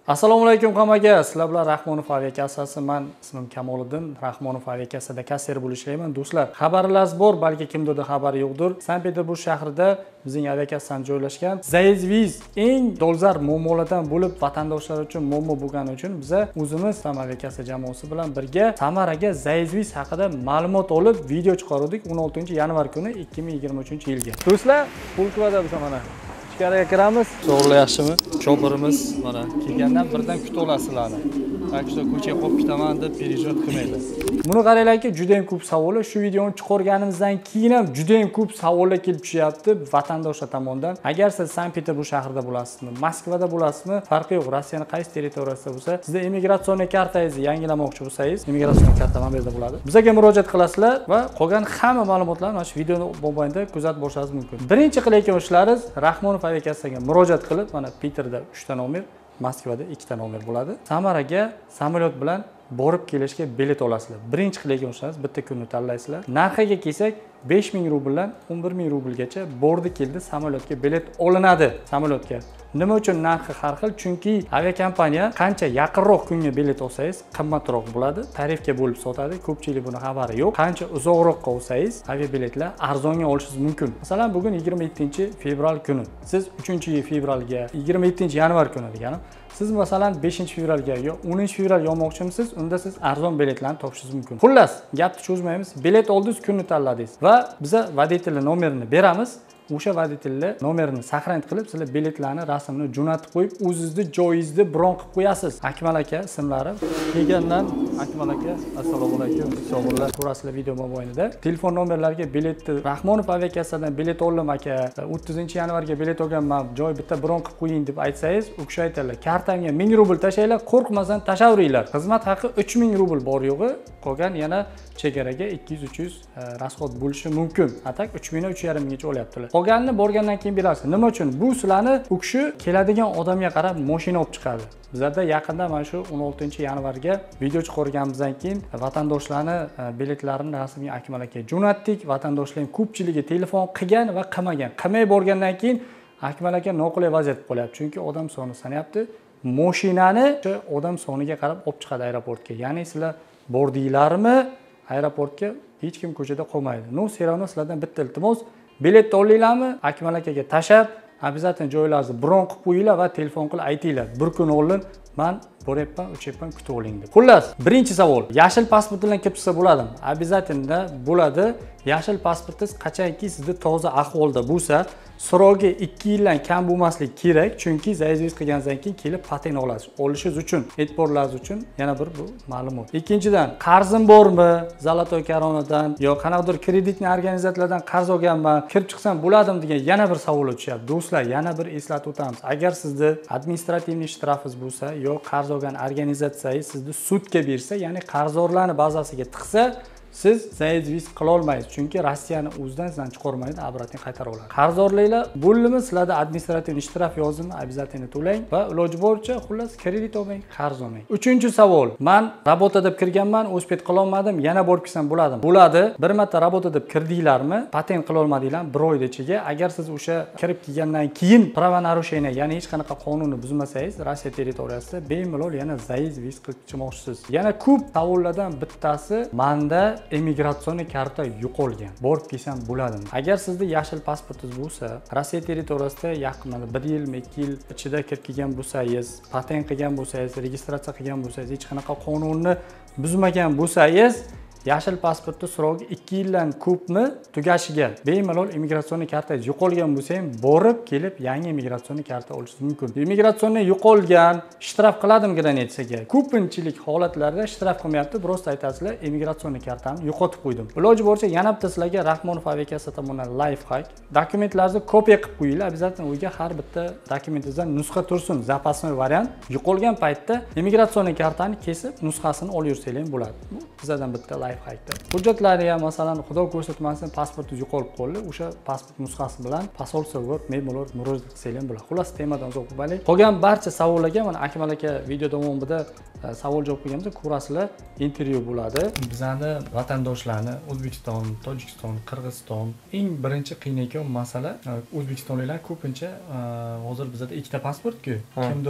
Assalomu alaykum hammaga. Sizlar bilan Rahmonov aviakassasi. Men ismim Kamoliddin. Rahmonov aviakassasida kassir bo'lib ishlayman. Do'stlar, xabarlarimiz bor, balki kimdirda xabari yo'qdir. Sankt-Peterburg shahrida bizning aviakassamiz joylashgan. Zaizviz eng dolzarb muammolardan bo'lib, vatandoshlar uchun muammo bo'lgani uchun biz o'zimiz aviakassa jamoasi bilan birga Samaraga Zaizviz haqida ma'lumot olib, video chiqardik 16-yanvar kuni 2023-yilga. Do'stlar, Pulkovada biz mana ichkariga kiramiz. To'g'ri yaxshimi? Chopirimiz mana kelgandan birdan kutib olasizlarni. Tak что ko'chaga qo'yib ketaman deb переживать qilmaydi. Buni qaranglarki, juda ham ko'p savollar shu videoni chiqarganimizdan keyin ham juda ham ko'p savollar kelib tushyapti vatandoshlar tomonidan. Agar siz Sankt-Peterburg shahrida bo'lasizmi, Moskvada bo'lasizmi, farqi yo'q. Rossiyaning qaysi territoriyasida bo'lsa, sizda immigratsiyon kartangizni yangilamoqchi bo'lsangiz, immigratsiyon karta mana bu yerda bo'ladi. Bizga murojaat qilasizlar va qolgan hamma ma'lumotlarni mana shu videoni mobaynida kuzatib borishingiz mumkin. Birinchi qilayotgan ishlaringiz Rahmonov aviakassasiga murojaat qilib, mana Peterda 3 ta nomer, Moskvada 2 ta nomer bo'ladi. Samaraga samolyot bilan borib kelishga bilet olasizlar. Birinchi qilayotgan ishlaringiz bitta kunni tanlaysizlar. Narxiga kelsak 5000 rubldan 11000 rublgacha bordi keldi samolyotga bilet olinadi. Samolyotga nima uchun narxi har xil? Chunki aviakompaniya qancha yaqinroq kunga bilet olsangiz qimmatroq bo'ladi, tarifga bo'lib sotadi. Ko'pchilik buni xabari yo'q. Qancha uzoqroqqa olsangiz aviabiletlar arzonga olishingiz mumkin. Masalan, bugun 27-fevral kuni. Siz 3-fevralga, 27-yanvar kuni deganim. Siz masalan 5-fevralga yo 10-fevral olmoqchimisiz, unda siz arzon biletlarni topishingiz mumkin. Xullas, gapni cho'zmaymiz. Bilet oldingiz, kunni tanladingiz va biza voditelning nomerini beramiz. O'sha voditellar nomerini saqlanib qilib, sizlar biletlarni rasmini jo'natib qo'yib, o'zingizni joyingizda bron qilib qo'yasiz. Akmal aka ismlari kelgandan Akmal aka, assalomu alaykum. Sog'lar, ko'rasizlar video mobaynida. Telefon nomerlariga biletni Rahmonov aviakassasidan bilet oldim aka, 30-yanvarga bilet olganman, joy bitta bron qilib qo'ying deb aytsangiz, u kishi aytadilar, kartamga 1000 rubl tashlaylar, qo'rqmasdan tashavringlar. Xizmat haqi 3000 rubl bor yo'g'i, qolgan yana chegaraga 200-300 rasxod bo'lishi mumkin. Atak 3000 dan 3500 gacha olyaptilar. Qolganini borgandan keyin berasiz. Nima uchun? Bu sizlarni u kishi keladigan odamga qarab mashina olib chiqadi. Bizlarda yaqinda mana shu 16-yanvarga video chiqarganimizdan keyin vatandoshlarni biletlarini rasmiy Akmal aka jo'natdik. Vatandoshlarning ko'pchiligi telefon qilgan va qilmagan. Qilmay borgandan keyin Akmal aka noqulay vaziyat qolyapti. Chunki odam soni sanayapti. Mashinani o'sha odam soniga qarab olib chiqadi aeroportga. Ya'ni sizlar bordinglarmi aeroportga hech kim ko'chada qolmaydi. No, seravno sizlardan bitta iltimos, bilet olinglarmi? Akmal akaga tashab, обязательно joylaringizni bron qilib qo'yinglar va telefon qilib aytinglar. Bir kun oldin men boryapman, o'chyapman, kutib oling deb. Xullas, birinchi savol, yashil pasport bilan kelib chiqsa bo'ladimi? Обязательно bo'ladi. Yashil pasportingiz qachonki sizda toza ahvolda bo'lsa, so'rogi 2 yildan kam bo'lmasligi kerak, chunki zaizviz qilgandan keyin kelib patent olasiz. Olishingiz uchun, e'tiborlaringiz uchun yana bir bu ma'lumot. Ikkinchidan, qarzim bormi? Zolotoy Koronadan yo qanaqadir kreditni organizatsiyalardan qarz olganman, kirib chiqsam bo'ladimi degan yana bir savol o'tyapti. Do'stlar, yana bir eslatib o'tamiz. Agar sizda administrativniy shtrafingiz bo'lsa yo qarz olgan organizatsiyangiz sizni sudga bersa, ya'ni qarzdorlarni bazasiga tiqsa, siz zaizviz qila olmaysiz. Chunki Rossiyani o'zidan sizdan chiqarmaydi, obratni qaytarib oladi. Qarzdorliklar bo'ldimi, sizlarda administrativ shtraf yozilmi, обязательно to'lang va iloji boricha xullas kredit olmang, qarz olmang. Uchinchi savol. Men rabota deb kirganman, o'spet qila olmadim, yana borib kelsam bo'ladimi? Bo'ladi. Bir marta rabota deb kirdinglarmi, patent qila olmadinglarmi 1 oyda ichiga, agar siz o'sha kirib kelgandan keyin правонарушение, ya'ni hech qanaqa qonunni buzmasangiz, Rossiya territoriyasida bemalol yana zaizviz qilib chiqmoqchisiz. Yana ko'p savollardan bittasi, menda immigratsiyon karta yo'qolgan. Borib kelsam bo'ladimi? Agar sizda yashil pasportingiz bo'lsa, Rossiya territoriyasida yaqin 1 yilmi, 2 yil ichida kirib kelgan bo'lsangiz, patent qilgan bo'lsangiz, registratsiya qilgan bo'lsangiz, hech qanaqa qonunni buzmagan bo'lsangiz, yashil pasportni so'rogi 2 yildan ko'pmi tugashiga bemalol immigratsiyon kartangiz yo'qolgan bo'lsa ham borib kelib yangi immigratsiyon karta olishingiz mumkin. Immigratsiyon yo'qolgan, shtraf qiladimi granitsaga? Ko'pinchilik holatlarda shtraf qilmayapti, просто aytasizlar, immigratsiyon kartamni yo'qotib qo'ydim. Iloji boricha yana bitta sizlarga Rahmonov aviakassasi tomonidan life hack. Dokumentlaringizni kopiya qilib qo'yinglar, обязательно uyga har bitta dokumentingizdan nusxa tursin, запасной variant. Yo'qolgan paytda immigratsiyon kartani kesib, nusxasini olib yursanglar bo'ladi. Bu bizdan bitta life hackda. Hujjatlari ham masalan xudo ko'rsatmasin pasportingiz yo'qolib qoldi, o'sha pasport nusxasi bilan posolsiyga bemalol murojaat qilsangiz bo'ladi. Xullas, temadan uzoq bo'lmaylik. Qolgan barcha savollarga mana Akmal aka video davomida savol javob qilganimizda ko'rasizlar, intervyu bo'ladi. Bizani vatandoshlarni O'zbekiston, Tojikiston, Qirg'iziston eng birinchi qiynayotgan masala O'zbekistonliklar ko'pincha hozir bizda ikkita pasport-ku. Kimdir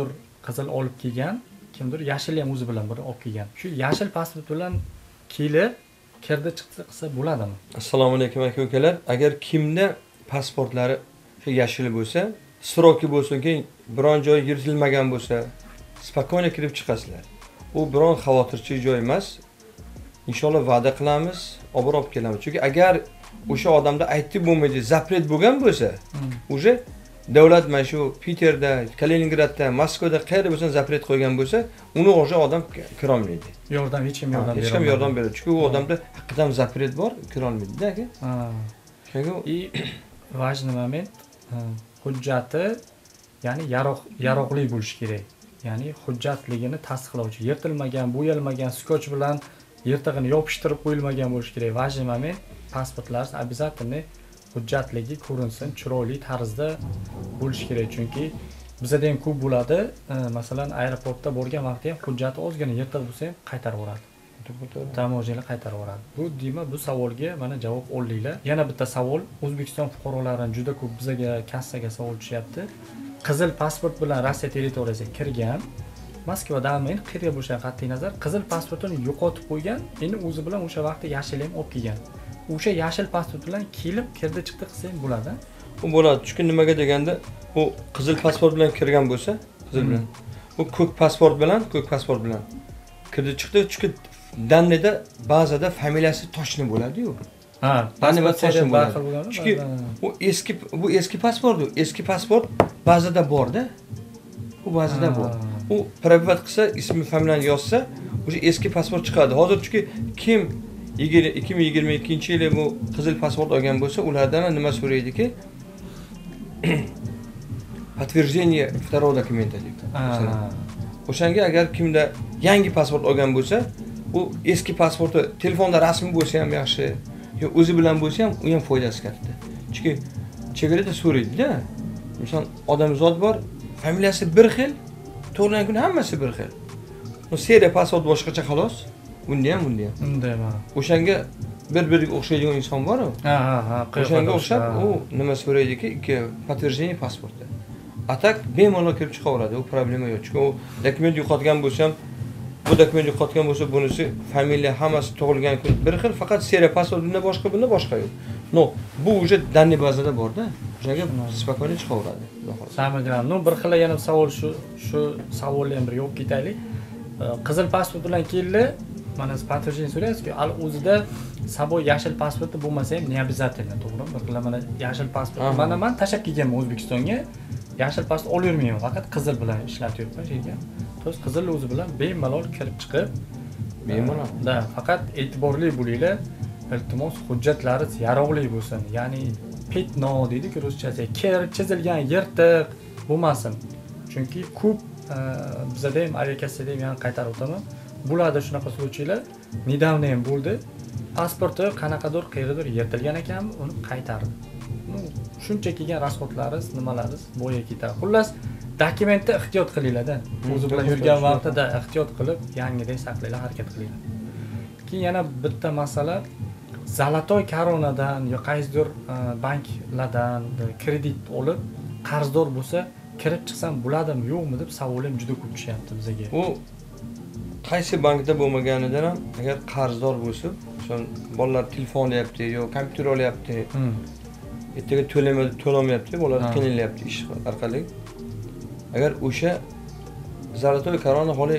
qizil olib kelgan, kimdir yashil ham o'zi bilan bir olib kelgan. Shu yashil pasport bilan kelib, kirdi chiqdi qilsa bo'ladimi? Assalomu alaykum aka-ukalar. Agar kimda pasportlari shu yashil bo'lsa, sroki bo'lsinki, biron joy yirtilmagan bo'lsa, spokойно kirib chiqasizlar. U biron xavotirchi joy emas. Inshaalloh va'da qilamiz, olib kelamiz. Chunki agar o'sha odamda aytib bo'lmaydi, zapret bo'lgan bo'lsa, уже davlat mana shu Piterda, Kaliningradda, Moskvada qayerda bo'lsa zapret qo'ygan bo'lsa, uni o'sha odam kira olmaydi. Yordam hech kim yordam bermaydi. Hech kim yordam beradi. Chunki u odamda haqiqatan zapret bor, kira olmaydi-da aka. И важный момент, hujjati ya'ni yaroqli bo'lishi kerak. Ya'ni hujjatligini tasdiqlovchi, yirtilmagan, bo'yalmagan, skoch bilan yirtig'ini yopishtirib qo'yilmagan bo'lishi kerak. Важный момент, pasportlar обязательно hujjatligi ko'rinsin, chiroyli tarzda bo'lishi kerak. Chunki bizda ham ko'p bo'ladi. Masalan, aeroportda bo'lgan vaqtda ham hujjati ozgina yirtiq bo'lsa ham qaytarib yuboradi. Tamojilar qaytarib yuboradi. Bu savolga mana javob oldinglar. Yana bitta savol, O'zbekiston fuqarolaridan juda ko'p bizga kassaga savol tushyapti. Qizil pasport bilan Rossiya territoriyasiga kirgan, Moskvadami, qayerga bo'lishidan qat'iy nazar, qizil pasportini yo'qotib qo'ygan, endi o'zi bilan o'sha vaqtda yashil ham olib kelgan. O'sha yashil pasport bilan kelib, kirdi chiqdi qilsa ham bo'ladi. U bo'ladi. Chunki nimaga deganda, u qizil pasport bilan kirgan bo'lsa, qizil bilan. U ko'k pasport bilan kirdi chiqdi. Chunki Danida ba'zida familiyasi toshni bo'ladi-yu. Ha, pasport toshni bo'ladi. Chunki bu eski pasport, eski pasport ba'zida bor-da. U ba'zida bor. U privat qilsa, ismi familiyani yozsa, o'sha eski pasport chiqadi. Hozir chunki kim 2022-yili bu qizil pasport olgan bo'lsa, ulardan nima so'raydiki? Подтверждение второго документа deydi. O'shanga agar kimda yangi pasport olgan bo'lsa, u eski pasporti telefonda rasmi bo'lsa ham yaxshi, yo o'zi bilan bo'lsa ham, u ham foydasi katta. Chunki chegarada so'raydi-da. Misol odamzod bor, familiyasi bir xil, to'g'ridan kun hammasi bir xil. O seriya pasport boshqacha xolos. Bunda ham. Unday emas. O'shanga bir-biriga o'xshaydigan inson bor-ku. O'shanga o'xshab u nima so'raydiki, подтверждение pasporti. Atak bemalol kirib chiqaveradi, u problema yo'q. Chunki u dokument yo'qotgan bo'lsam, bu dokument yo'qotgan bo'lsa, bunisi familiya hammasi tug'ilgan kun bir xil, faqat seriya pasport bunda boshqa yo'q. No, bu уже данный bazada bor-da. O'shanga spokойно chiqaveradi. Samigran. No, bir xil yana savol shu savolni ham bir yo'q ketaylik. Qizil pasport bilan keldi. Mana подтверждение so'raysiz-ku, al o'zida saboy yashil pasporti bo'lmasa ham ne обязательно, to'g'rimi? Bir xil mana yashil pasport. Mana men tashab kelganman O'zbekistonga. Yashil pasport olmayman, faqat qizil bilan ishlatyapman yerga. To'g'ri, qizil o'zi bilan bemalol kirib chiqib, bemalol. Da, faqat e'tiborli bo'linglar. Iltimos hujjatlaringiz yaroqli bo'lsin. Ya'ni petno deydi-ku ruschasiga, kir chizilgan, yirtiq bo'lmasin. Chunki ko'p bizda ham aviakassada ham yana qaytarib o'taman. Bo'ladi shunaqa suvchilar. Nedavno ham bo'ldi. Pasporti qanaqadir qayerdadir yirtilgan ekan, uni qaytardi. Shuncha kelgan rasxodlaringiz, nimalaringiz bo'ya ketadi. Xullas, dokumentni ehtiyot qilinglar-da. O'zi bilan yurgan vaqtida ehtiyot qilib, yangidan saqlashga harakat qilinglar. Keyin yana bitta masala, Zolotoy koronadan yo qaysidir banklardan kredit olib, qarzdor bo'lsa, kirib chiqsam bo'ladimi, yo'qmi deb savolim juda ko'p tushyapti bizga. U qaysi bankda bo'lmaganidan ham agar qarzdor bo'lsa, o'sha bolalar telefon olyapti yo kompyuter olyapti, ertaga to'lamayapti, bolalar qiynalyapti ish orqali. Agar o'sha Zolotoy korona holi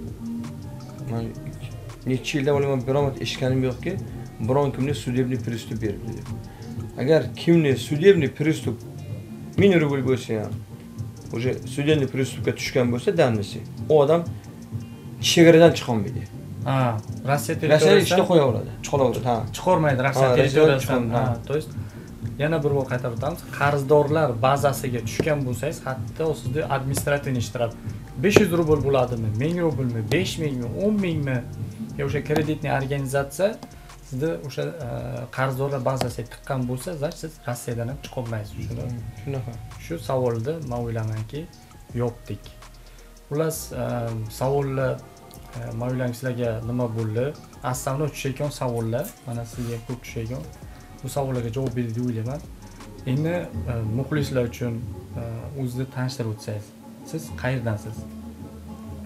men necha yilda bo'laman biron marta eshitganim yo'qki, biron kimni судебный приступ berdi deb. Agar kimni судебный приступ 1000 rubl bo'lsa ham, o'sha судебный приступga tushgan bo'lsa, danisi, u odam chegaradan chiqa olmaydi. Rossiya territoriyasidan ishga qo'yaveradi, chiqaveradi, chiqormaydi Rossiya territoriyasidan. To есть yana bir bor qaytarib o'tamiz. Qarzdorlar bazasiga tushgan bo'lsangiz, hatto sizda administrativniy ishtirok 500 rubl bo'ladimi, 1000 rublmi, 5000 mi, 10000 mi? Yo o'sha kreditniy organizatsiya sizda o'sha qarzdorlar bazasiga tiqqan bo'lsa, siz Rossiyadan ham chiqa olmaysiz. Shunaqa. Shu savolni men o'ylaymanki yopdik. Xullas, savollar men o'ylayman sizlarga nima bo'ldi? Основной tushayotgan savollar, mana sizga ko'p tushayotgan. Bu savollarga javob berdik deb o'ylayman. Endi muxlislar uchun o'zingizni tanishtirib o'tsangiz, siz qayerdansiz?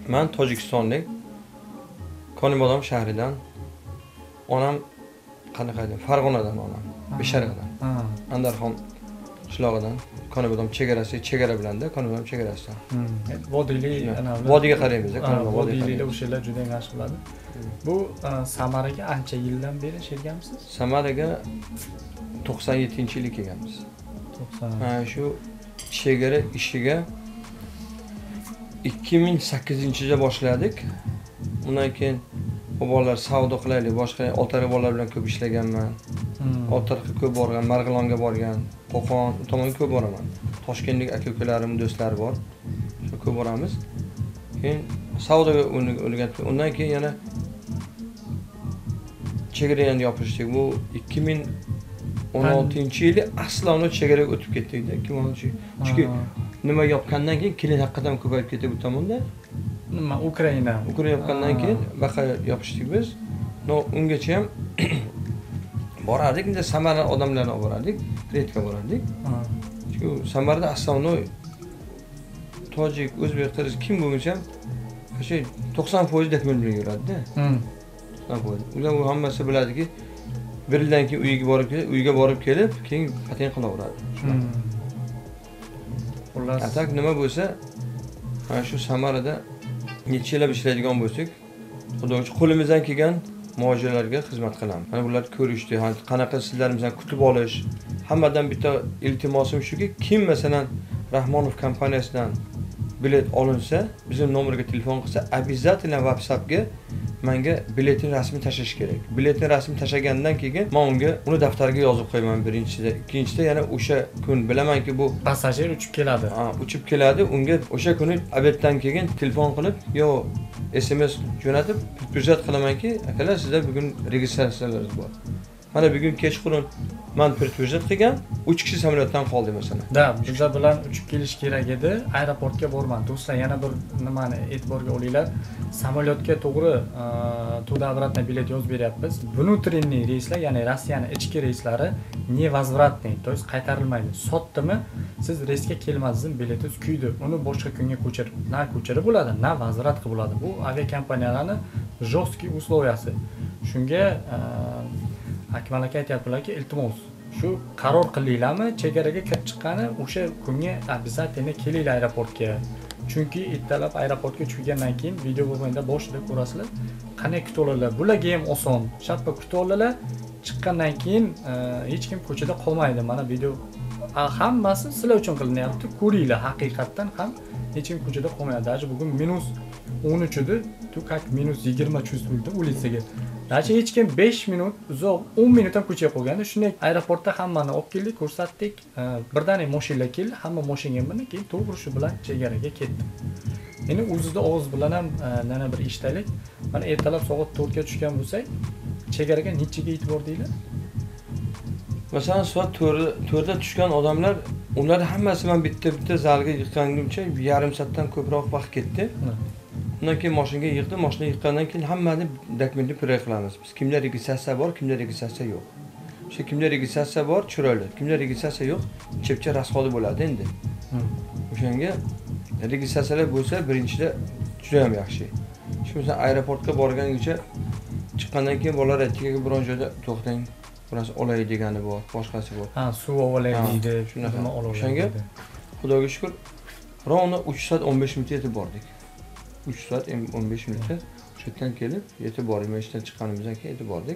Men Tojikistonlik. Konibodom shahridan. Onam qanaqaydi? Farg'onadan onam. Besharqdan. Andarxon qishlog'idan. Konibodom chegara bilanda, Konibodom chegarasidan. Vodiyli Vodiyga qaraymiz, vodiyliklar o'shalar juda yaxshi biladi. Bu Samaraga ancha yildan beri sherganmisiz? Samaraga 97-yilga kelganmiz. 90. Shu chegara ishiga 2008-yilda boshladik. Undan keyin bolalar savdo qilaylik, boshqa Oltiariq bolalar bilan ko'p ishlaganman. Oltiariqqa ko'p borgan, Marg'ilonga borgan, Qo'qon tomonga ko'p boraman. Toshkentlik aka-ukalarim, do'stlar bor. Shu ko'p boramiz. Keyin savdoga o'rgatib, undan keyin yana chegarani yopishdik. Bu 2016-yili aslida chegaraga o'tib ketdik-da, 2016. Chunki nima yopgandan keyin kelin haqiqatan ko'payib ketdi bu tomonda. Nima Ukraina yopgandan keyin baqa yopishdik biz. Ungacha ham borardik, endi Samara odamlarni olib borardik, redga borardik. Shu Samarada aslida tojik, o'zbek, qirg'iz kim bo'lmasa ham o'sha 90% dekmel bilan yuradi-da. 90%. Ular hammasi biladiki, bir yildan keyin uyga borib kelib, keyin patent qilaveradi. Xullas, atak nima bo'lsa, mana shu Samarada necha yillab ishlaydigan bo'lsak, xudoga qo'limizdan kelgan muojizlarga xizmat qilamiz. Mana bular ko'rishdi, qanaqa sizlarni bizdan kutib olish. Hammadan bitta iltimosim shuki, kim masalan Rahmonov kompaniyasidan bilet olinsa, bizning nomerga telefon qilsa, обязательно WhatsAppga menga biletning rasmini tashlash kerak. Biletning rasmini tashlagandan keyin men unga uni daftarga yozib qo'yaman birinchida. Ikkinchida yana o'sha kun bilamanki bu passajir uchib keladi. Uchib keladi. Unga o'sha kuni obeddan keyin telefon qilib, yo SMS jo'natib, hujjat qilamanki, akalar sizda bugun registratsiyalaringiz bor. Mana bugun kechqurun men hujjat qilgan, 3 kishi samolyotdan qoldi masalan. Da, bizlar bilan uchib kelish kerak edi. Aeroportga borman. Do'stlar, yana bir nimani e'tiborga olinglar. Samolyotga to'g'ri tуда-обратно bilet yozib beryapmiz. Внутренний reyslar, ya'ni Rossiyaning ichki reyslari невозвратный, то есть qaytarilmaydi. Sotdimi, siz reysga kelmadingiz, biletingiz kuydi. Uni boshqa kunga ko'chirib bo'ladi, na возврат qilib bo'ladi. Bu aviakompaniyalarning жесткий условияsi. Shunga Akmal aka aytayaptilarki, iltimos, shu qaror qilinglarmi, chegaraga kirib chiqqani o'sha kunga обязательно kelinglar aeroportga. Chunki ertalab aeroportga uchgandan keyin video bo'lganda boshida ko'rasizlar, qanday kutib oladilar. Bularga ham oson, sharpa kutib oladilar. Chiqqandan keyin hech kim ko'chada qolmaydi. Mana video hammasi sizlar uchun qilinyapti. Ko'ringlar, haqiqatdan ham hech kim ko'chada qolmaydi. Даже bugun -13 edi, tu как -20 чувствует улицаga. Даже hech kim 5 minut uzoq 10 minut ham ko'chaga qolganda, shunday aeroportda hammani olib keldik, ko'rsatdik. Birdaniga mashinalar keldi, hamma mashinaga mindi, keyin to'g'ri shu bilan chegaraga ketdi. Endi o'zida og'iz bilan ham yana bir eshitaylik. Mana ertalab soat 4 ga tushgan bo'lsak, chegaraga nechaga yetib bordinglar? Masalan, soat 4 da tushgan odamlar, ular hammasi men bitta zalga yiqqanimcha yarim soatdan ko'proq vaqt ketdi. Undan keyin mashinaga yig'di, mashina yiqqandan keyin hammani dokumentni pray qilamiz. Biz kimlar registratsiya bor, kimlar registratsiya yo'q. O'sha kimlar registratsiya bor, chiroyli. Kimlar registratsiya yo'q, chepcha rasxodi bo'ladi endi. O'shanga registratsiyalar bo'lsa, birinchida juda ham yaxshi. Shu bilan aeroportga borgangacha chiqqandan keyin bolalar aytdiki, biron joyda to'xtang, burasi olay degani bor, boshqasi bor. Suv olay deydi, shunaqa olay. O'shanga Xudoga shukr, rovna 3 soat 15 minut yetib bordik. 3 soat 15 minutda o'sha yerdan kelib, yetib bordik. Ishdan chiqqanimizdan keyin yetib bordik.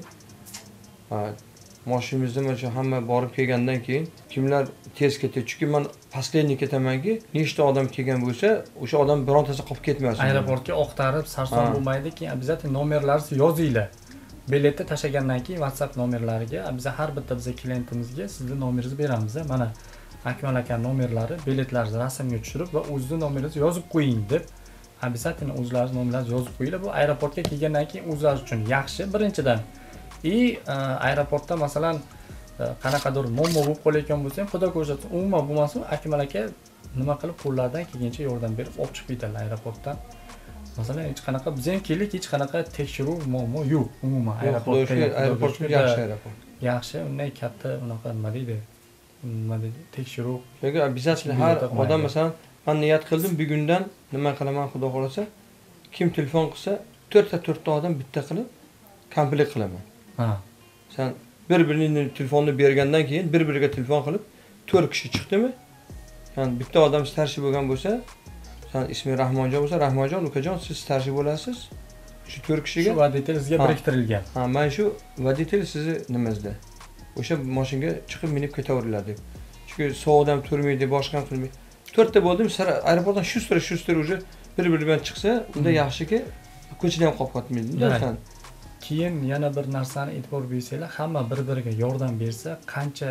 Mashinamizda mana hamma borib kelgandan keyin kimlar tez ketdi. Chunki men последний ketamanki, nechta odam kelgan bo'lsa, o'sha odam birontasi qolib ketmasin. Aeroportga oqtarib, sarson bo'lmaydi, keyin обязательно nomerlaringizni yozinglar. Biletni tashlagandan keyin WhatsApp nomerlariga, biz har bitta biz klientimizga sizning nomeringizni beramiz. Mana Akmal aka nomerlari, biletlaringizni rasmga tushirib va o'zingizning nomeringizni yozib qo'ying deb обязательно o'zlaringiz nomeringizni yozib qo'yinglar. Bu aeroportga kelgandan keyin o'zlaringiz uchun yaxshi birinchidan. Aeroportda masalan qanaqadir muammo bo'lib qolayotgan bo'lsa ham, xudo ko'rsatin, umuman bo'lmasa, Akmal aka nima qilib qo'llaridan kelgancha yordam berib olib chiqib ketadilar aeroportdan. Masalan, hech qanaqa biz ham keldik, hech qanaqa tekshiruv muammo yo'q. Umuman aeroportda yaxshi aeroport. Yaxshi, unday katta unaqa nima deydi? Tekshiruv. Yo'q, обязательно har odam masalan, men niyat qildim bugundan nima qilaman, xudo xolasa, kim telefon qilsa, 4 ta odam bitta qilib komplekt qilaman. Ha. Sen bir-birining telefonni bergandan keyin bir-biriga telefon qilib 4 kishi chiqdimi? Yani bitta odam starshi bo'lgan bo'lsa, sen ismi Rahmonjon bo'lsa, Rahmonjon, ukajon siz starshi bo'lasiz. Shu 4 kishiga shu voditelь sizga biriktirilgan. Ha, men shu voditelь sizni nimangizda. O'sha mashinaga chiqib minib ketaveringlar deb. Chunki sovuqdan turmaydi, boshqa qilmaydi. 4 ta bo'ldim, aeroportdan shu уже bir-biri bilan chiqsa, unda yaxshiki ko'chada ham qolib qotmaydi-da sen. Keyin yana bir narsani e'tibor bersanglar, hamma bir-biriga yordam bersa, qancha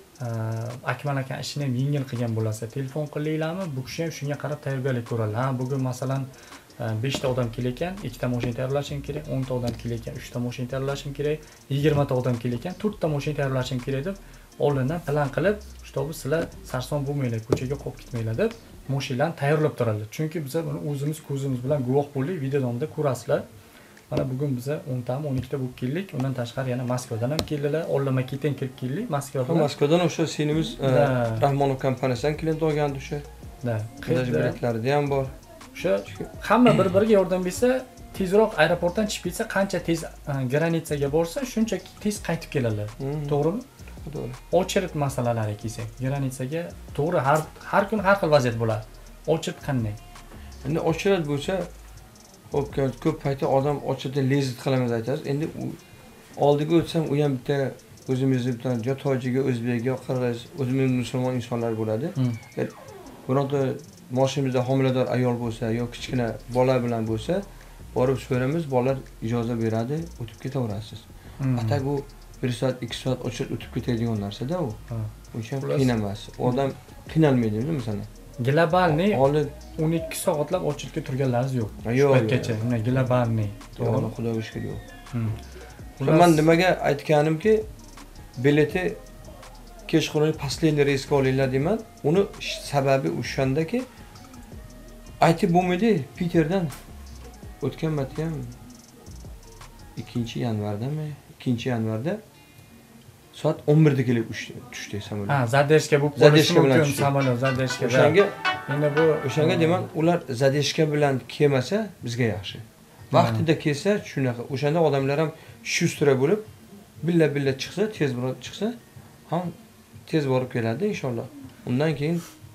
Akmal aka ishini ham yengil qilgan bo'lsa, telefon qilinglarmi, bu kishi ham shunga qarab tayyorgarlik ko'radi. Ha, bugun masalan 5 ta odam kelayotgan, 2 ta mashina tayyorlashim kerak, 10 ta odam kelayotgan, 3 ta mashina tayyorlashim kerak, 20 ta odam kelayotgan, 4 ta mashina tayyorlashim kerak deb oldindan plan qilib, "Shtobi sizlar sarson bo'lmanglar, ko'chaga qolib ketmanglar" deb mashinalarni tayyorlab turadilar. Chunki biz buni o'zimiz ko'zimiz bilan guvoh bo'ldik, videoda ko'rasizlar. Mana bugun biz 10 ta 12 ta bo'lib keldik. Undan tashqari yana Moskvadan ham keldilar. Olma-Keten kirib keldik. Moskvadan o'sha senimiz Rahmonov kompaniyasidan klient olgandi o'sha. Da, biletlarida ham bor. O'sha hamma bir-biriga yordam bersa, tezroq aeroportdan chiqib ketsa, qancha tez granitsaga borsa, shunchaki tez qaytib keladilar. To'g'rimi? To'g'ri. Ochirt masalalari kelsak, granitsaga to'g'ri har kun har xil vaziyat bo'ladi. Ochirt qanday? Endi ochirt bo'lsa, ko'p paytda odam ochirdan lezat qilamiz aytasiz. Endi oldiga o'tsam, u ham bitta o'zimizdan yo tojiga, o'zbekga, qirg'iz, o'zimiz musulmon insonlar bo'ladi. Bironta mashinamizda homilador ayol bo'lsa, yo kichkina bola bilan bo'lsa, borib so'ramiz, bolalar ijozat beradi, o'tib ketaverasiz. Atak u 1 soat, 2 soat ochirib o'tib ketadigan narsa-da u. O'sha qiyin emas. Odam qiynalmaydi-da masalan. Globalniy 12 soatlab ochilib turganlarimiz yo'q. Yo'qgacha. Mana globalniy. To'g'ri, Xudoga shukr yo'q. Men nimaga aytganimki, bileti kechqurun pastlayli reysga olinglar deyman. Uni sababi o'shandaki aytib bo'lmaydi. Peterdan o'tgan marta ham 2-yanvardami? 2-yanvarda soat 11 da kelib tushdi samolyot. Ha, zadeshka bo'lib qolishi mumkin samolyot, zadeshka. O'shanga deyman, ular zadeshka bilan kelmasa bizga yaxshi. Vaqtida kelsa shunaqa. O'shanda odamlar ham shustra bo'lib, billa chiqsa, tezroq chiqsa, ham tez borib keladi inshaalloh. Undan keyin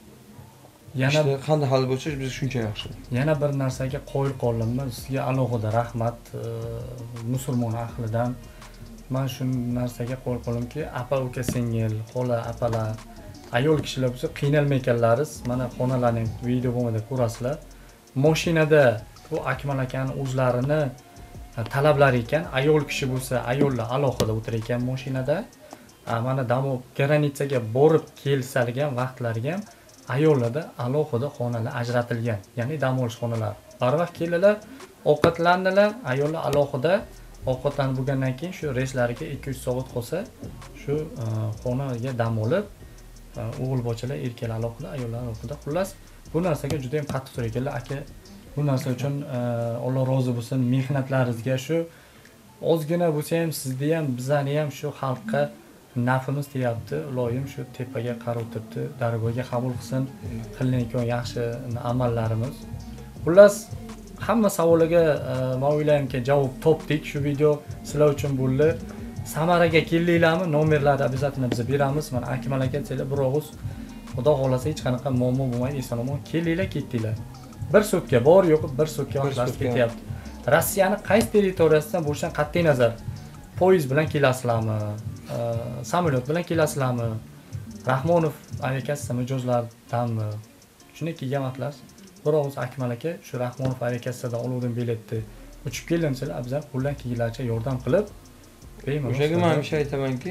yana qanday hal bo'lsa, biz shuncha yaxshi. Yana bir narsaga qo'yil qoldim. Sizga alohida rahmat musulmon ahlidan. Men shu narsaga qo'l qo'limki, apa uka singil, xola apalar, ayol kishilar bo'lsa qiynalmay ekanlariz. Mana xonalarni video bo'lmada ko'rasizlar. Mashinada bu Akmal akaning o'zlarini talablari ekan, ayol kishi bo'lsa, ayollar alohida o'tirar ekan mashinada. Mana damo granitsaga borib kelsalgan vaqtlariga ham ayollarda alohida xonalar ajratilgan, ya'ni dam olish xonalari. Barvaqt keldilar, ovqatlandilar, ayollar alohida ovqatlanib bo'lgandan keyin shu reyslariga 2-3 soat qolsa, shu xonaga dam olib, o'g'il-bochalar erkaklar alohida, ayollar alohida. Xullas, bu narsaga juda ham qattiq tur ekanlar. Aka, bu narsa uchun Alloh rozi bo'lsin, mehnatlaringizga shu ozgina bo'lsa ham sizni ham, bizani ham shu xalqqa nafimiz teyapti. Ilohim shu tepaga qarab turibdi, dargohga qabul qilsin. Qilinayotgan yaxshi amallarimiz. Xullas, hamma savoliga men o'ylaymanki javob topdik. Shu video sizlar uchun bo'ldi. Samaraga keldinglarmi? Nomerlarni обязательно biz beramiz. Mana Akmal aka sizlar bir og'iz Xudo xolasa hech qanaqa muammo bo'lmaydi, eson-omon keldinglar, ketdinglar. Bir sutka bor, yo'q, bir sutka vaqtlarsiz ketyapti. Rossiyani qaysi territoriyasidan bo'lishidan qat'iy nazar, poyezd bilan kelasizlarmi? Samolyot bilan kelasizlarmi? Rahmonov aviakassa mijozlardanmi? Shuni kelgan vaqtlar bir og'iz Akmal aka shu Rahmonov aviakassadan oluvdim biletni. Uchib keldim sizlar, bizlar qo'ldan kelgancha yordam qilib beramiz. O'shaga men ham aytamanki,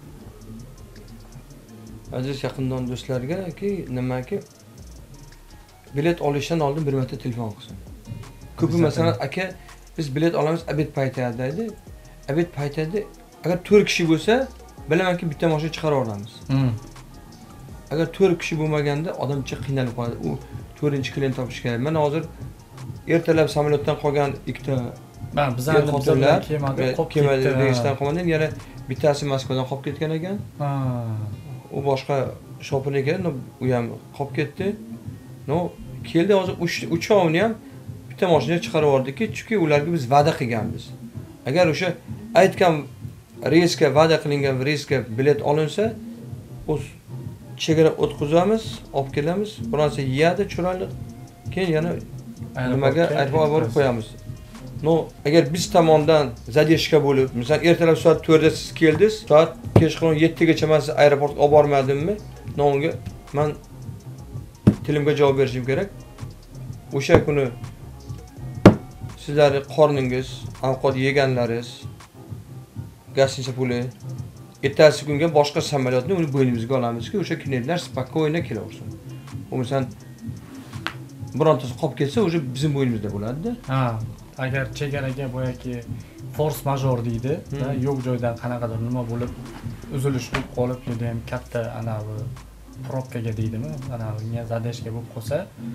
aziz yaqindan do'stlarga-ki, nimaki bilet olishdan oldin bir marta telefon qilsin. Ko'pi masalan, aka biz bilet olamiz obed paytida deydi. Obed paytida agar 4 kishi bo'lsa, bilamanki bitta mashina chiqarib olamiz. Agar 4 kishi bo'lmaganda odamcha qiynalib qoladi. U 4-klient topish kerak. Mana hozir ertalab samolyotdan qolgan ikkita bizlar kelmadi reysdan qolmadan yana bittasi Moskvadan qolib ketgan ekan. U boshqa shopin ekan, u ham qolib ketdi. No, keldi hozir uchovini ham bitta mashina chiqarib yubordikki, chunki ularga biz va'da qilganmiz. Agar o'sha aytgan reysga va'da qilingan reysga bilet olinsa, o'z chegara o'tkazamiz, olib kelamiz, bironsa yeyadi chiroyli, keyin yana nimaga aeroportga borib qo'yamiz. No, agar biz tomondan zadeshka bo'lib, masalan, ertalab soat 4 da siz keldingiz, soat kechqurun 7 gacha men sizni aeroportga olib bormadimmi? No, unga men tilimga javob berishim kerak. O'sha kuni sizlarning qorningiz, ovqat yeganlaringiz, gostincha puli, ertasi kunga boshqa samolyotni uni bo'ynimizga olamizki, o'sha klientlar spokойно kelaversin. Bo'lmasa birontasi qolib ketsa, o'sha bizning bo'ynimizda bo'ladi-da. Ha, agar chegaraga boyaki force major deydi, yo'q joydan qanaqadir nima bo'lib uzilish bo'lib qolib, juda ham katta ana bu probkaga deydimi, ana bunga zadeshka bo'lib qolsa,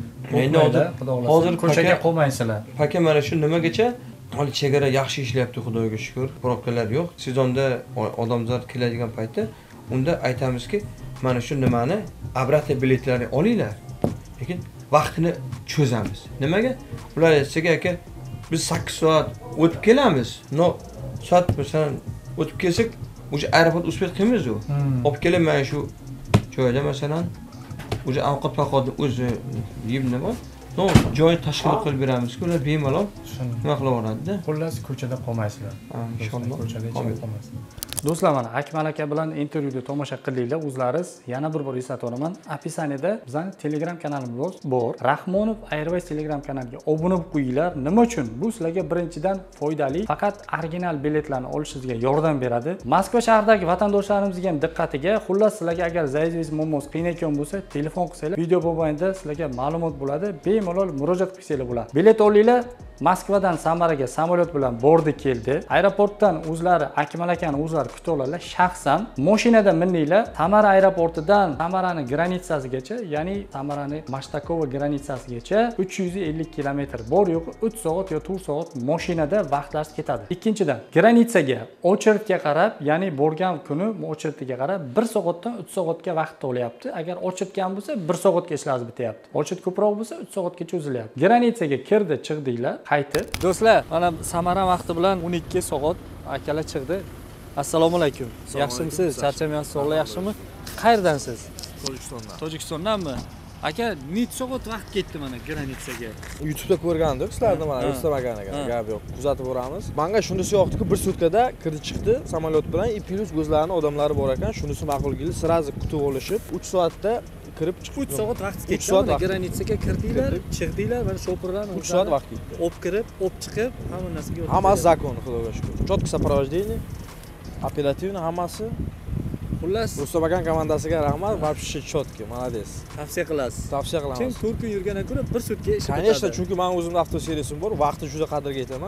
hozir ko'chaga qolmaysizlar. Paka mana shu nimagacha hali chegara yaxshi ishlayapti, Xudoga shukr. Probkalar yo'q. Sezonda odamlar keladigan paytda unda aytamizki, mana shu nimani обратный biletlarni olinglar. Lekin vaqtini cho'zamiz. Nimaga? Ular aytsaga aka, biz 8 soat o'tib kelamiz. No, soat masalan o'tib kelsak, o'sha aeroport uspet qilmaymiz-ku. Olib kelib mana shu joyda masalan o'sha ovqat-paqotni o'zi yeb nima? No, joy tashkil qilib beramiz-ku, ular bemalol nima qilaveradi-da. Xullas ko'chada qolmaysizlar. Inshaalloh ko'chada qolmaysizlar. Do'stlar, mana Akmal aka bilan intervyuda tomosha qildinglar o'zlaringiz. Yana bir bor eslatib o'raman. Opisaniyada bizning Telegram kanalimiz bor. Rahmonov Airways Telegram kanaliga obuna bo'lib qo'yinglar. Nima uchun? Bu sizlarga birinchidan foydali, faqat original biletlarni olishingizga yordam beradi. Moskva shahridagi vatandoshlarimizga ham diqqatiga, xullas sizlarga agar zayiz muammosi qiynayotgan bo'lsa, telefon qilsanglar, video mobaynida sizlarga ma'lumot bo'ladi. Bemalol murojaat qilsanglar bo'ladi. Bilet olinglar. Moskvadan Samaraga samolyot bilan bordi keldi. Aeroportdan o'zlari Akmal akani o'zlari kutib oladilar. Shaxsan mashinada mininglar. Samara aeroportidan Samarani granitsasigacha, ya'ni Samarani Mashtakova granitsasigacha 350 kilometr bor yo'q 3 soat yo 4 soat mashinada vaqtlaringiz ketadi. Ikkinchidan, granitsaga очередga qarab, ya'ni borgan kuni очередga qarab 1 soatdan 3 soatga vaqt olyapti. Agar очередga ham bo'lsa 1 soatga ishlaringiz bityapti. Очеred ko'proq bo'lsa 3 soatga cho'zilyapti. Granitsaga kirdi, chiqdinglar. Qaytib. Do'stlar, mana Samara vaqti bilan 12 soat akalar chiqdi. Assalomu alaykum. Yaxshimisiz? Charchamayapsiz, sog'lik yaxshimi? Qayerdansiz? Tojikistondan. Tojikistondanmi? Aka, necha soat vaqt ketdi mana granitsaga? YouTube'da ko'rgandik sizlarni, mana Rustam aka, gap yo'q. Kuzatib boramiz. Menga shunisi yoqdiki, 1 sutkada kirdi chiqdi samolyot bilan, plus o'zlarini odamlari bor ekan, shunisi ma'qul keldi. Sirazi kutib olishib, 3 soatda kirib chiqib 3 soat vaqt ketdi. Granitsaga kirdinglar, chiqdinglar, mana shopirlar 3 soat vaqt ketdi. Olib kirib, olib chiqib, hamma narsaga o'tdi. Hammasi zakon, Xudoga shukr. Четко сопровождение, оперативно hammasi. Xullas, Rustam aka komandasiga rahmat, вообще четко, молодец. Tavsiya qilasiz. Tavsiya qilamiz. Chunki 4 kun yurgandan ko'ra 1 sutka ish bitadi. Конечно, chunki men o'zimda avtoservisim bor, vaqtni juda qadrga yetaman.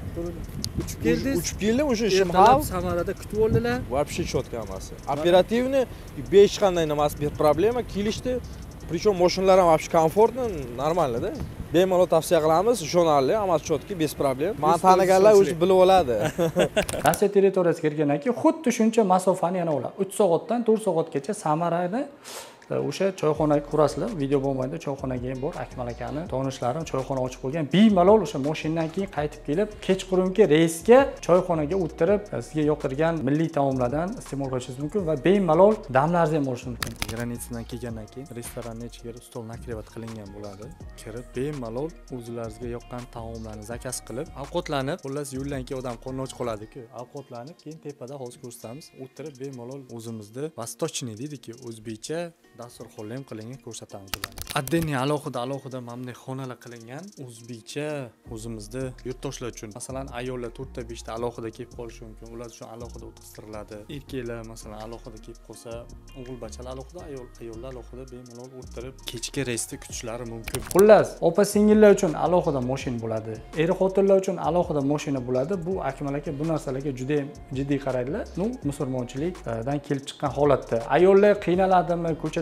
Uchib keldingiz. Uchib keldim, o'sha ishim hal. Samarada kutib oldilar. Вообще четко hammasi. Оперативно, hech qanday nimasi problema, kelishdi. Причем mashinalar ham вообще комфортно, нормально-da. Bemalol tavsiya qilamiz, ishonarli, hammasi четко, без problem. Men taniganlar o'zi bilib oladi. Rossiya territoriyasiga kirgandan keyin xuddi shuncha masofani yana oladi. 3 soatdan 4 soatgacha Samarada o'sha choyxonaga qurasizlar. Video bo'lmaydi, choyxonaga ham bor. Akmal akani tanishlarim choyxona ochib qo'ygan. Bemalol o'sha mashinadan keyin qaytib kelib, kechqurungi reysga choyxonaga o'tirib, sizga yoqtirgan milliy taomlardan iste'mol qilishingiz mumkin va bemalol damlaringizni ham olishingiz mumkin. Granitsadan kelgandan keyin restoranning ichiga stol nakrivat qilingan bo'ladi. Kirib, bemalol o'zlaringizga yoqqan taomlarni zakaz qilib, ovqatlanib, xullas yo'ldan keyin odam qorni och qoladi-ku. Ovqatlanib, keyin tepada hozir ko'rsatamiz. O'tirib bemalol o'zimizda vostochniy deydi-ku, o'zbekcha dasturxonlar qilingan ko'rsatamiz ularni. Отдельный alohida mamne xonalar qilingan o'zbekcha o'zimizda yurtdoshlar uchun. Masalan, ayollar 4 ta 5 ta alohida kelib qolishi mumkin. Ular uchun alohida o'tirtiriladi. Erkaklar masalan alohida kelib qolsa, o'g'il-bachal alohida, ayollar alohida bemalol o'tirib kechki reysda kutishlari mumkin. Xullas, opa-singillar uchun alohida mashina bo'ladi. Er-xotinlar uchun alohida mashina bo'ladi. Bu Akmal aka bu narsalarga juda ham jiddiy qaraydilar. Musulmonchilikdan kelib chiqqan holatda. Ayollar qiynaladimi, ko'chada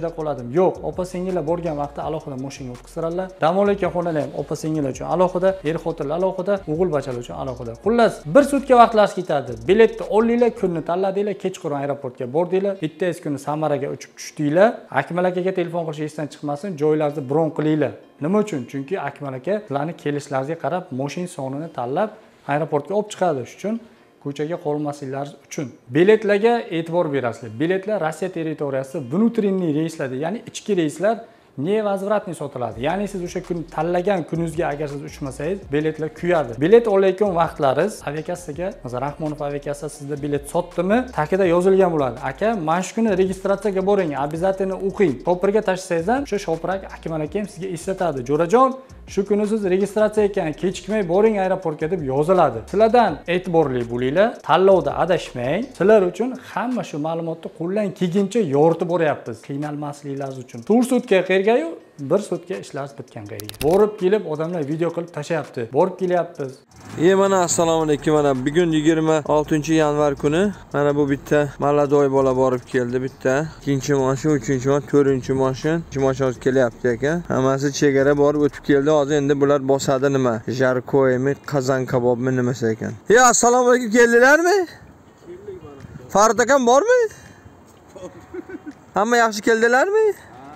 ko'chada qoladim. Yo'q, opa-singillar borgan vaqtda alohida mashina o'tkazadilar. Dam olayotgan xonalar ham opa-singillar uchun alohida, er-xotinlar alohida, o'g'il-bachalar uchun alohida. Xullas, bir sutka vaqtlaringiz ketadi. Biletni oldinglar, kunni tanladinglar, kechqurun aeroportga bordinglar, ertasi kuni Samaraga uchib tushdinglar. Akmal akaga telefon qilish esdan chiqmasin, joylarni bron qilinglar. Nima uchun? Chunki Akmal aka sizlarni kelishlaringizga qarab, mashina sonini tanlab aeroportga olib chiqadi. Shuning uchun ko'chaga qolmasliklaringiz uchun biletlarga e'tibor berasizlar. Biletlar Rossiya territoriyasi внутренний reyslarda, ya'ni ichki reyslar nevazvratniy sotiladi. Ya'ni siz o'sha kun tanlagan kuningizga agar siz uchmasangiz, biletlar kuyadi. Bilet olayotgan vaqtlaringiz aviakassaga, masalan, Rahmonov aviakassa sizda bilet sotdimi, tagida yozilgan bo'ladi. Aka, mana shu kuni registratsiyaga boring, обязательно o'qing. Shopirga tashlasangiz ham, o'sha shopir aka, Akmal aka ham sizga eslatadi. Jo'rajon, shu kuni siz registratsiya ekan, kechikmay boring aeroportga deb yoziladi. Sizlardan e'tiborli bo'linglar, tanlovda adashmang. Sizlar uchun hamma shu ma'lumotni qo'ldan kelguncha yoritib boryapmiz. Qiynalmasliklaringiz uchun. Tursutka qayerga-yu? Bir sutka ishlaringiz bitgan qayerga. Borib kelib odamlar video qilib tashayapti. Borib kelyapmiz. Mana assalomu alaykum. Mana bugun 26-yanvar kuni mana bu bitta Maladoy bola borib keldi bitta. Ikkinchi mashin, uchinchi mashin, to'rtinchi mashin, mashinamiz kelyapti ekan. Hammasi chegara borib o'tib keldi. Hozir endi bular bosadi nima? Jarkoymi, qozon kabobmi nimasi ekan. Assalomu alaykum, keldilarmi? Keldik mana. Farid akam bormi? Hamma yaxshi keldilarmi?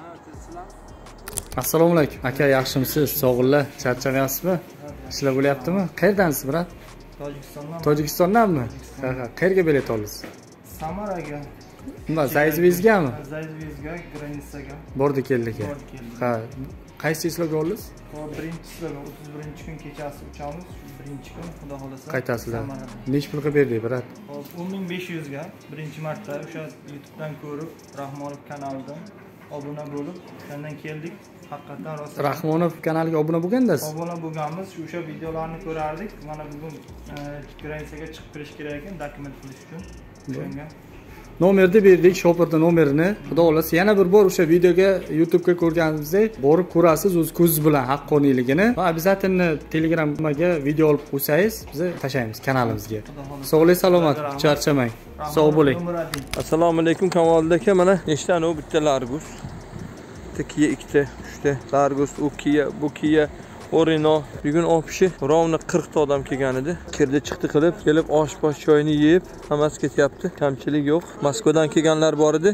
Assalomu alaykum. Aka, yaxshimisiz? Sog'inlar, charchamayapsizmi? Ishlar bo'lyaptimi? Qayerdansiz, brat? Tojikistondan. Tojikistondanmi? Ha, qayerga bilet oldingiz? Samaraga. Nima, Zayzvizgami? Zayzvizga, Granitsaga. Bordi keldik. Ha, qaysi islarga oldingiz? Birinchisiga 31-kun kechasi uchamiz, birinchi kun xudo xolasa. Qaytasizlar? Nech pul qilib berdik, brat? 10500 ga birinchi marta o'sha YouTubedan ko'rib, Rahmonov kanalidan obuna bo'lib, o'shandan keldik. Haqiqatan rosa. Rahmonov kanaliga obuna bo'lgandasiz? Obuna bo'lganmiz, o'sha videolarni ko'rardik. Mana bugun Granitsaga chiqib kirish kerak ekan, dokument qilish uchun. O'shanga nomerni berdik, shopirda nomerini. Xudo xolasa yana bir bor o'sha videoga YouTube'ga ko'rganingizdek borib ko'rasiz o'z ko'zingiz bilan haqqoniyligini. Va обязательно Telegramga video olib qo'ysangiz, biz tashlaymiz kanalimizga. Sog'lik, salomat, charchamang. Sog' bo'ling. Assalomu alaykum Kamoliddin aka. Mana nechta u bitta Largus. Bitta ikkita, uchta Largus, u Kia, bu Kia Orino. Bugun opshi rovni 40 ta odam kelgan edi. Kirdi chiqdi qilib, kelib osh-posh choyini yeb, hammasi ketyapti. Kamchilik yo'q. Moskvadan kelganlar bor edi.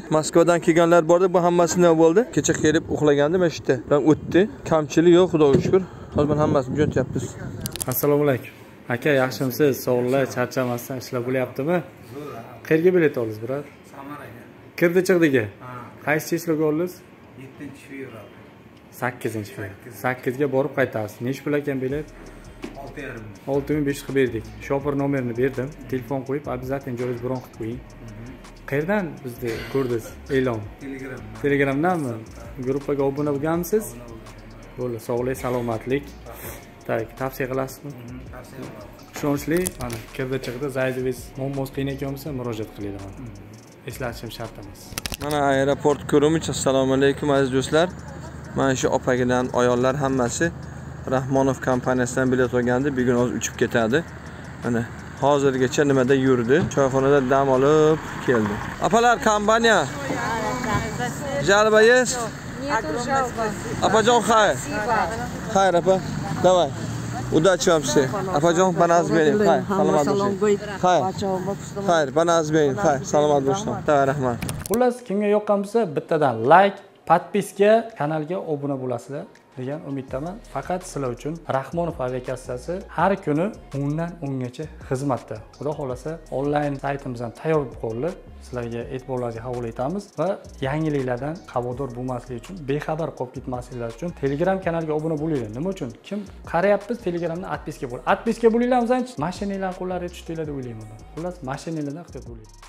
Bu hammasi nima bo'ldi? Kecha kelib uxlagandim mana shu yerda. Bilan o'tdi. Kamchilik yo'q, Xudoga shukr. Hozir hammasini jo'ntyapmiz. Assalomu alaykum. Aka, yaxshimisiz? Sog'lar, charchamasdan ishlar bo'lyaptimi? Qayerga bilet oldingiz, brat? Samaraga. Kirdi chiqdiga. Qaysi islarga oldingiz? 7-fevral. 8-fevral. 8ga borib qaytasiz. Nech pul ekan bilet? 6,5. 6500 qilib berdik. Shopir nomerini berdim. Telefon qo'yib, обязательно joyingiz bron qilib qo'ying. Qayerdan bizni ko'rdingiz? E'lon. Telegramdanmi? Gruppaga obuna bo'lganmisiz? Bo'ldi, sog'lik, salomatlik. Tak, tavsiya qilasizmi? Tavsiya qilaman. Ishonchli, mana kirdi chiqdi, Zaydoviz muammosi qiyin ekan bo'lsa murojaat qilinglar mana. Eslatishim shart emas. Mana aeroport ko'rimiz. Assalomu alaykum aziz do'stlar. Mana shu opagidan ayollar hammasi Rahmonov kompaniyasidan bilet olgandi. Bugun hozir uchib ketadi. Mana hozirgacha nimada yurdi. Choyxonada dam olib keldi. Apalar, kompaniya. Jalbayes. Нету жалобы. Apajon, xayr. Xayr, apa. Давай. Удачи вам все. Apajon, banaz bering. Xayr, salomat bo'ling. Xayr. Xayr, banaz bering. Xayr, salomat bo'ling. Davay, rahmat. Xullas, kimga yoqqan bo'lsa, bittadan like, podpiska, kanalga obuna bo'lasizlar degan umiddaman. Faqat sizlar uchun Rahmonov aviakassasi har kuni 10 dan 10gacha xizmatda. Xudo xolasa, onlayn saytimiz ham tayyor bo'lib qoldi. Sizlarga e'tiborlaringizni havola etamiz va yangiliklardan xabardor bo'lmaslik uchun, bexabar qolib ketmasliklaringiz uchun Telegram kanaliga obuna bo'linglar. Nima uchun? Kim qarayapmiz Telegramda atpiska bo'ling. Atpiska bo'linglar, o'zangiz mashinalar qo'llariga tushdinglar deb o'ylayman. Xullas, mashinalardan ehtiyot bo'ling.